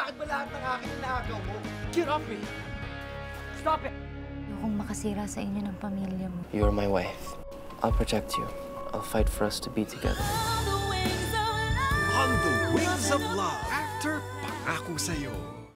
Bakit ba lahat ng akin inaagaw mo? Get off me! Stop it! Ayokong makasira sa inyo ng pamilya mo. You're my wife. I'll protect you. I'll fight for us to be together. On the Wings of Love. After Pangako Sa'yo.